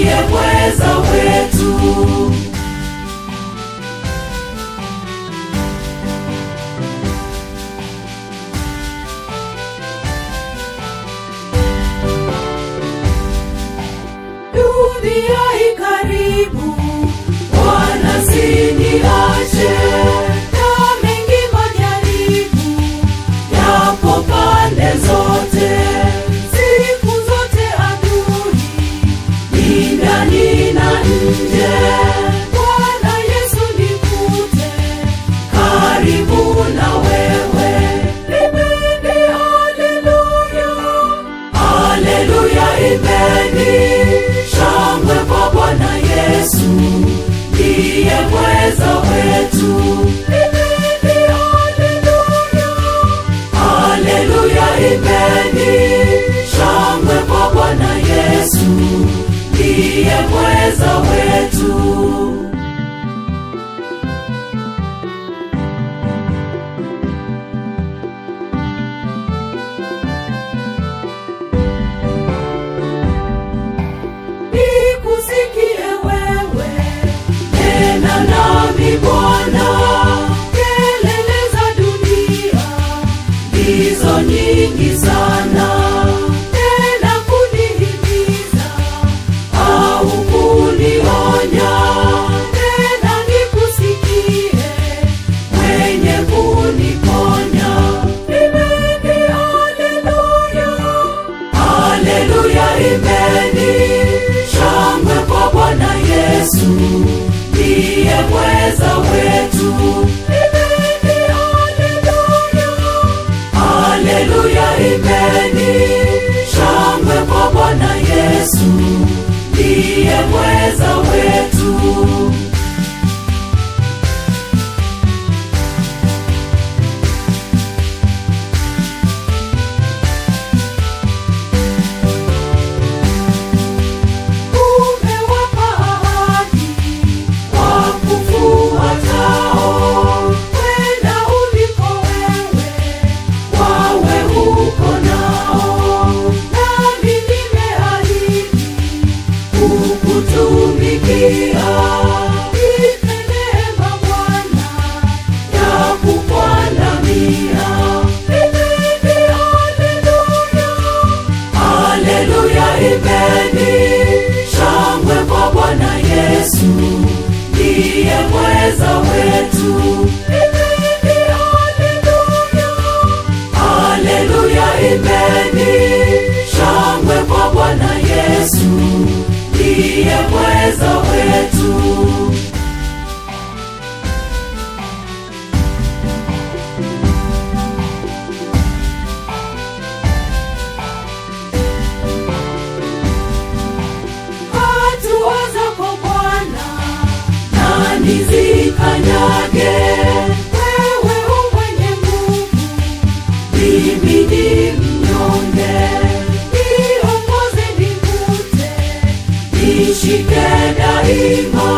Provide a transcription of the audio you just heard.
ndiye mweza wetu. Dunia ikaribu, Bwana usiniache, na mengi majaribu yapo pande zote, siku zote adui ni ndani na nje. Bwana Yesu nikute karibu na wewe. Imeni, haleluya, haleluya, imeni. Shangwe kwa Bwana Yesu, ndiye mweza wetu. Imeni, haleluya, haleluya, imeni. Shangwe kwa Bwana Yesu, ndiye mweza wetu. Nikusikie wewe, nena nami Bwana. Kelele za dunia ndizo nyingi sana, tena kunihimiza au kunionya. Tena nikusikie mwenye kuniponya. Imeni, haleluya, haleluya, imeni. Shangwe kwa Bwana Yesu, ndiye mweza wetu. Imeni, haleluya, haleluya, imeni. Shangwe kwa Bwana Yesu, ndiye mweza wetu. Shangwe kwa Bwana Yesu, ndiye mweza wetu. Imeni, haleluya, haleluya, imeni. Shangwe kwa Bwana Yesu, ndiye mweza wetu. Nizikanyage, wewe mwenye nguvu, mimi ni mnyonge. Niongoze, nivute, nishike daima.